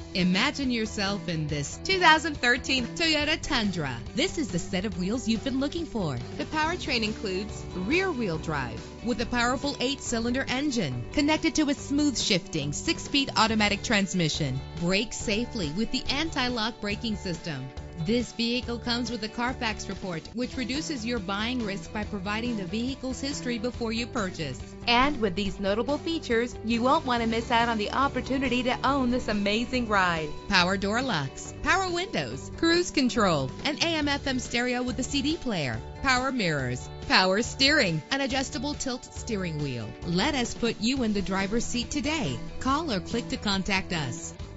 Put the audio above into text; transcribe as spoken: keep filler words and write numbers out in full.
Imagine yourself in this two thousand thirteen Toyota Tundra. This is the set of wheels you've been looking for. The powertrain includes rear-wheel drive with a powerful eight-cylinder engine connected to a smooth shifting six-speed automatic transmission. Brake safely with the anti-lock braking system. This vehicle comes with a Carfax report, which reduces your buying risk by providing the vehicle's history before you purchase. And with these notable features, you won't want to miss out on the opportunity to own this amazing ride. Power door locks, power windows, cruise control, an A M F M stereo with a C D player, power mirrors, power steering, an adjustable tilt steering wheel. Let us put you in the driver's seat today. Call or click to contact us.